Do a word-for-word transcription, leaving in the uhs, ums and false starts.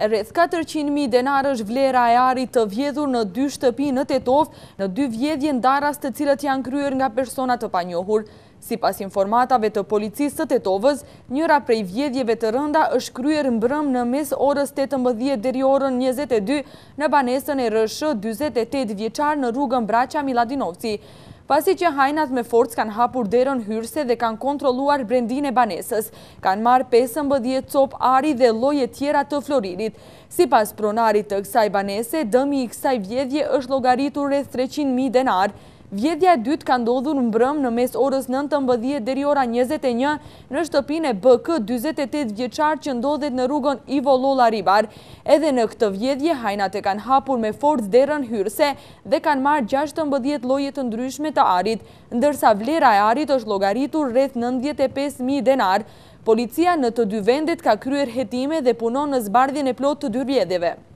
Rreth katërqind mijë denar është vlera e arit të vjedhur në dy shtëpi në Tetovë, në dy vjedhje ndaras të cilët janë kryer nga persona të panjohur. Sipas informatave të policisë të Tetovës, njëra prej vjedhjeve të Rënda është kryer mbrëm në mes orës tetëmbëdhjetë deri orën njëzet e dy në banesën e R S dyzet e tetë vjeçar në rrugën Braqa Miladinovci. Pasi që hajnat me forcë kanë hapur derën hyrëse dhe kanë kontrolluar brendin e banesës, kanë marrë pesëmbëdhjetë copë ari dhe lloje tjera të floridit. Sipas pronarit të kësaj banese, dëmi i kësaj vjedhje është llogaritur rreth treqind mijë denar. Vjedhja e dytë ka ndodhur mbrëm në mes orës nëntëmbëdhjetë deri ora njëzet e një në shtëpinë e B K dyzet e tetë vjeçar që ndodhet në rrugën Ivo Lolla Ribar. Edhe në këtë vjedhje hajnat e kanë hapur me forcë derën hyrëse dhe kanë marrë gjashtëmbëdhjetë lloje të ndryshme të arit, ndërsa vlera e arit është llogaritur rreth nëntëdhjetë e pesë mijë denar. Policia në të dy vendet ka kryer hetime dhe punon në zbardhjen e plotë të dy vjedhjeve.